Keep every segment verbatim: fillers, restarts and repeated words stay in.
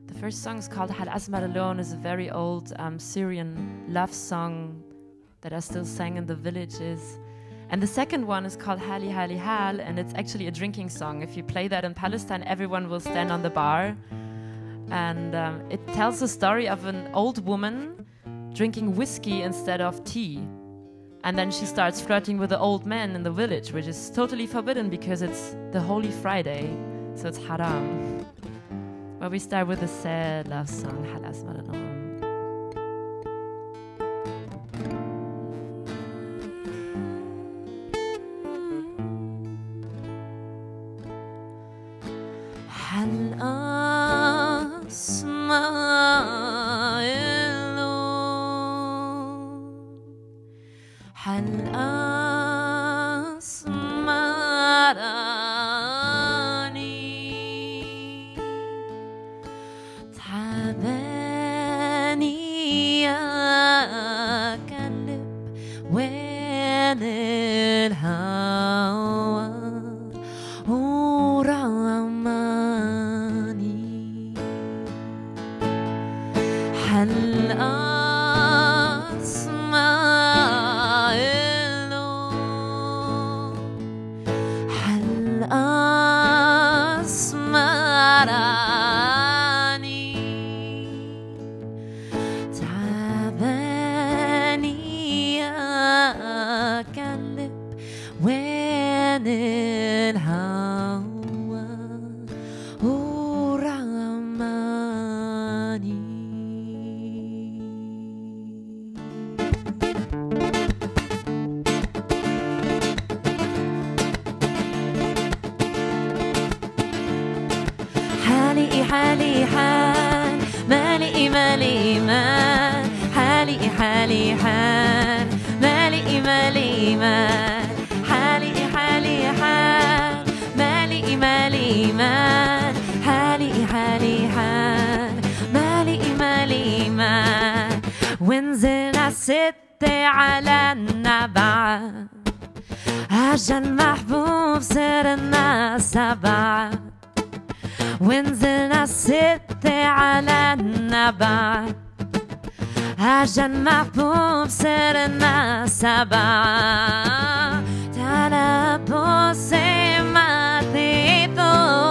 The first song is called Hal Asmar Alone. It's a very old um, Syrian love song that I still sang in the villages. And the second one is called Hali Hali Hal, and it's actually a drinking song. If you play that in Palestine, everyone will stand on the bar. And um, it tells the story of an old woman drinking whiskey instead of tea. And then she starts flirting with the old man in the village, which is totally forbidden because it's the Holy Friday, so it's haram. Well, we start with a sad love song, Hal Asmar Alone. Hal Asmar Alone, Hal أسمرني تعباني يا كلب وين الهوى ورماني هل حالي حال مالي مالي مال حالي حالي حال مالي مالي مال حالي حالي حال مالي مالي مال حالي حالي حال مالي مالي مال وانزل ست على النبع أجل محبوب صرنا سبعة وانزلنا ستة على النبع أجل محبوب صرنا سبعة تعال بوسي ما تيتو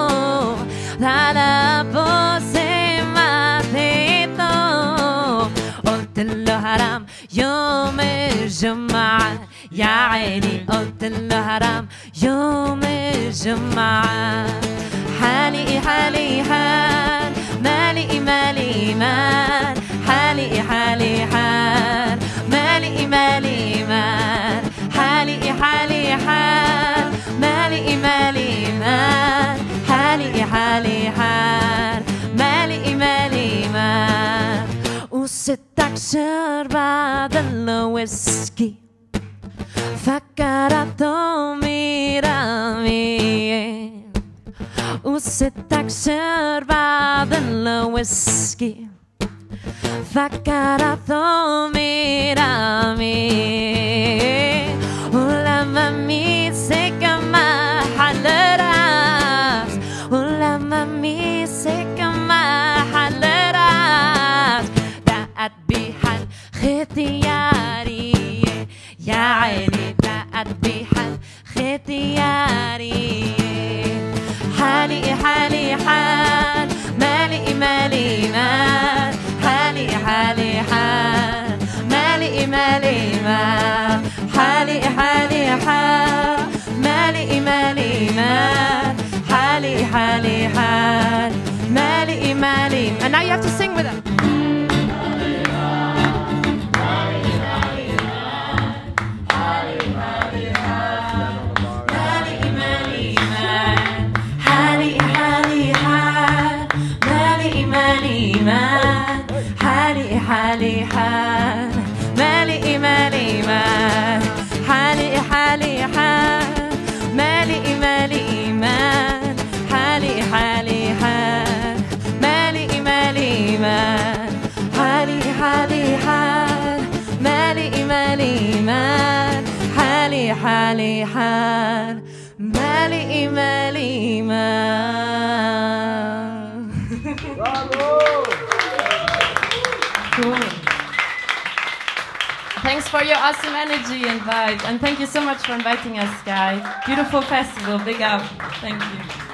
تعال بوسي ما تيتو قلت له حرام يوم الجمعة يا عيني قلت له حرام يوم الجمعة حالي حالي حال مالي مالي مال حالي حالي حال مالي مالي مال حالي حالي حال مالي مالي مال حالي حالي حال مالي مالي مال وستك شربت الويسكي فكرت أمي رامي وستك شربت الويسكي فكرت أمي رامي ولما مسك ما حل راس ولما مسك ما حل راس دقت بحل ختياري يا عيني دقت بحل ختياري حالي حالي حال مالي مالي مال حالي حالي حال مالي مالي مال حالي حالي حال مالي مالي مال حالي حالي حال مالي مالي. And now you have to sing with them. حالي حالي حال مالي مالي مال حالي حالي حال مالي مالي مال حالي حالي حال مالي مالي مال حالي حالي حال مالي مالي مال حالي حالي حال مالي مالي مال. thanks for your awesome energy and vibes. And thank you so much for inviting us, Sky. Beautiful festival. Big up. Thank you.